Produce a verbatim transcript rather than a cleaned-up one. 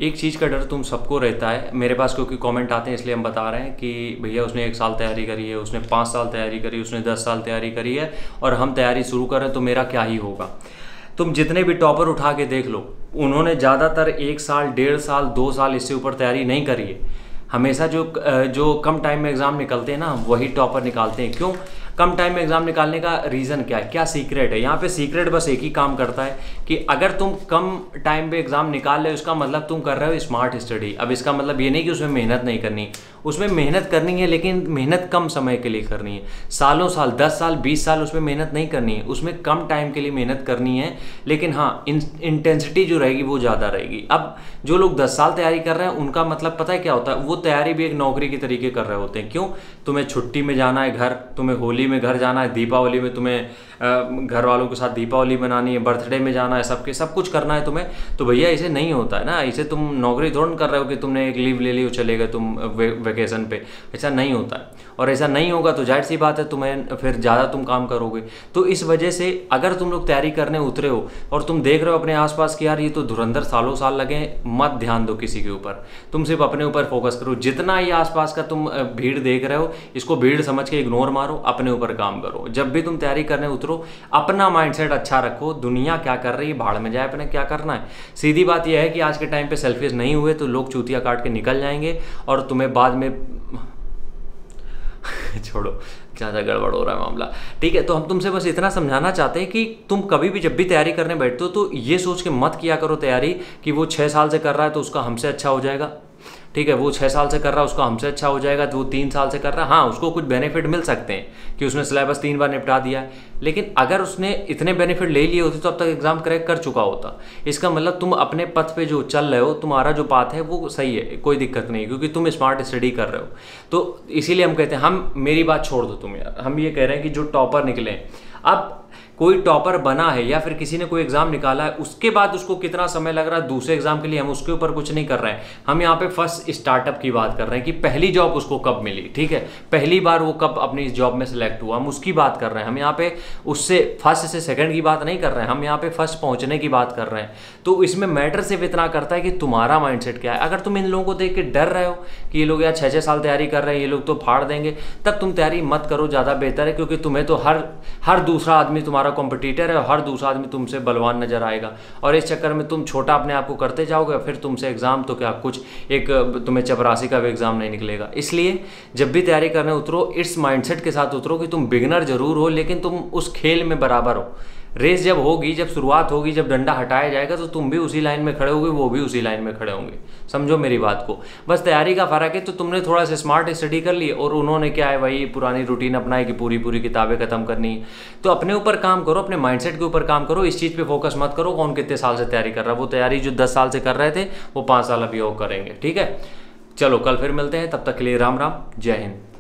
एक चीज़ का डर तुम सबको रहता है, मेरे पास क्योंकि कमेंट आते हैं इसलिए हम बता रहे हैं कि भैया उसने एक साल तैयारी करी है, उसने पाँच साल तैयारी करी, उसने दस साल तैयारी करी है और हम तैयारी शुरू करें तो मेरा क्या ही होगा। तुम जितने भी टॉपर उठा के देख लो, उन्होंने ज़्यादातर एक साल, डेढ़ साल, दो साल इससे ऊपर तैयारी नहीं करी है। हमेशा जो जो कम टाइम में एग्ज़ाम निकलते हैं ना, वही टॉपर निकालते हैं। क्यों कम टाइम में एग्ज़ाम निकालने का रीज़न क्या है, क्या सीक्रेट है? यहाँ पे सीक्रेट बस एक ही काम करता है कि अगर तुम कम टाइम पे एग्ज़ाम निकाल रहे हो, इसका मतलब तुम कर रहे हो स्मार्ट स्टडी। अब इसका मतलब ये नहीं कि उसमें मेहनत नहीं करनी, उसमें मेहनत करनी है, लेकिन मेहनत कम समय के लिए करनी है। सालों साल, दस साल, बीस साल उसमें मेहनत नहीं करनी है, उसमें कम टाइम के लिए मेहनत करनी है, लेकिन हाँ इंटेंसिटी जो रहेगी वो ज़्यादा रहेगी। अब जो लोग दस साल तैयारी कर रहे हैं, उनका मतलब पता है क्या होता है, वो तैयारी भी एक नौकरी के तरीके कर रहे होते हैं। क्यों? तुम्हें छुट्टी में जाना है घर, तुम्हें होली में घर जाना है, दीपावली में तुम्हें घर वालों के साथ दीपावली मनानी है, बर्थडे में जाना है, सबके सब कुछ करना है तुम्हें। तो भैया ऐसे नहीं होता है ना, इसे तुम नौकरी थोड़ा कर रहे हो कि तुमने एक लीव ले ली और चले गए तुम वे, वेकेशन पे। ऐसा नहीं होता है, और ऐसा नहीं होगा तो जाहिर सी बात है तुम्हें फिर ज़्यादा तुम काम करोगे। तो इस वजह से अगर तुम लोग तैयारी करने उतरे हो और तुम देख रहे हो अपने आसपास कि यार ये तो धुरंधर सालों साल लगे, मत ध्यान दो किसी के ऊपर, तुम सिर्फ अपने ऊपर फोकस करो। जितना ये आसपास का तुम भीड़ देख रहे हो, इसको भीड़ समझ के इग्नोर मारो, अपने ऊपर काम करो। जब भी तुम तैयारी करने उतरो, अपना माइंडसेट अच्छा रखो, दुनिया क्या कर रही है भाड़ में जाए, अपने क्या करना है। सीधी बात यह है कि आज के टाइम पे सेल्फिश नहीं हुए तो लोग चूतिया काट के निकल जाएंगे और तुम्हें बाद में छोड़ो, ज़्यादा गड़बड़ हो रहा है मामला, ठीक है। तो हम तुमसे बस इतना समझाना चाहते हैं कि तुम कभी भी जब भी तैयारी करने बैठते हो तो ये सोच के मत किया करो तैयारी कि वो छः साल से कर रहा है तो उसका हमसे अच्छा हो जाएगा, ठीक है। वो छः साल से कर रहा है उसका हमसे अच्छा हो जाएगा, तो वो तीन साल से कर रहा है, हाँ उसको कुछ बेनिफिट मिल सकते हैं कि उसने सिलेबस तीन बार निपटा दिया है, लेकिन अगर उसने इतने बेनिफिट ले लिए होते तो अब तक एग्जाम क्रैक कर चुका होता। इसका मतलब तुम अपने पथ पे जो चल रहे हो, तुम्हारा जो पाथ है वो सही है, कोई दिक्कत नहीं, क्योंकि तुम स्मार्ट स्टडी कर रहे हो। तो इसीलिए हम कहते हैं, हम मेरी बात छोड़ दो तुम यार, हम ये कह रहे हैं कि जो टॉपर निकले, अब कोई टॉपर बना है या फिर किसी ने कोई एग्जाम निकाला है, उसके बाद उसको कितना समय लग रहा है दूसरे एग्जाम के लिए, हम उसके ऊपर कुछ नहीं कर रहे हैं। हम यहाँ पे फर्स्ट स्टार्टअप की बात कर रहे हैं कि पहली जॉब उसको कब मिली, ठीक है, पहली बार वो कब अपनी इस जॉब में सिलेक्ट हुआ, हम उसकी बात कर रहे हैं। हम यहाँ पे उससे फर्स्ट से सेकंड की बात नहीं कर रहे हैं, हम यहाँ पे फर्स्ट पहुँचने की बात कर रहे हैं। तो इसमें मैटर सिर्फ इतना करता है कि तुम्हारा माइंडसेट क्या है। अगर तुम इन लोगों को देख के डर रहे हो कि ये लोग यार छः छः साल तैयारी कर रहे हैं, ये लोग तो फाड़ देंगे, तब तुम तैयारी मत करो, ज़्यादा बेहतर है। क्योंकि तुम्हें तो हर हर दूसरा आदमी तुम्हारा कॉम्पिटिटर है, हर दूसरा आदमी तुमसे बलवान नजर आएगा, और इस चक्कर में तुम छोटा अपने आप को करते जाओगे, फिर तुमसे एग्जाम तो क्या कुछ एक तुम्हें चपरासी का भी एग्जाम नहीं निकलेगा। इसलिए जब भी तैयारी करने उतरो, इस माइंडसेट के साथ उतरो कि तुम बिगिनर जरूर हो, लेकिन तुम उस खेल में बराबर हो। रेस जब होगी, जब शुरुआत होगी, जब डंडा हटाया जाएगा तो तुम भी उसी लाइन में खड़े होगे, वो भी उसी लाइन में खड़े होंगे। समझो मेरी बात को, बस तैयारी का फर्क है। तो तुमने थोड़ा सा स्मार्ट स्टडी कर ली और उन्होंने क्या है वही पुरानी रूटीन अपनाई कि पूरी पूरी किताबें खत्म करनी है। तो अपने ऊपर काम करो, अपने माइंडसेट के ऊपर काम करो, इस चीज़ पे फोकस मत करो कौन कितने साल से तैयारी कर रहा है। वो तैयारी जो दस साल से कर रहे थे वो पाँच साल अभी और करेंगे, ठीक है। चलो कल फिर मिलते हैं, तब तक के लिए राम राम, जय हिंद।